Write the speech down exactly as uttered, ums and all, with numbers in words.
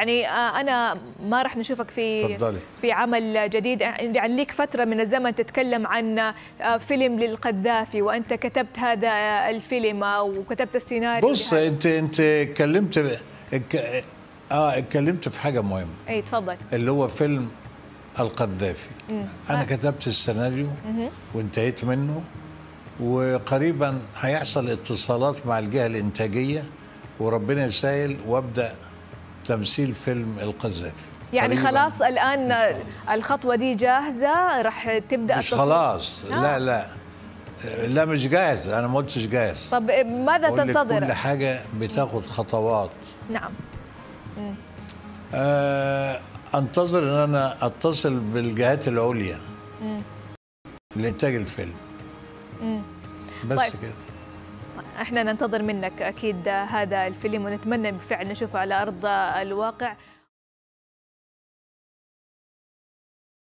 يعني أنا ما راح نشوفك في تفضلي. في عمل جديد، يعني ليك فترة من الزمن تتكلم عن فيلم للقذافي، وأنت كتبت هذا الفيلم وكتبت السيناريو. بص انت انت اتكلمت اه اتكلمت في حاجة مهمة. اي تفضل. اللي هو فيلم القذافي. مم. انا آه. كتبت السيناريو وانتهيت منه، وقريبا هيحصل اتصالات مع الجهة الإنتاجية وربنا يسهل وابدأ تمثيل فيلم القذافي. يعني خلاص الآن الخطوة دي جاهزة، راح تبدأ مش خلاص. آه. لا لا لا مش جاهز، أنا ما قلتش جاهز. طب ماذا تنتظر؟ كل حاجة بتاخد خطوات. نعم. آه أنتظر أن أنا أتصل بالجهات العليا لإنتاج الفيلم. مم. بس طيب. كده احنا ننتظر منك أكيد هذا الفيلم، ونتمنى بالفعل نشوفه على أرض الواقع.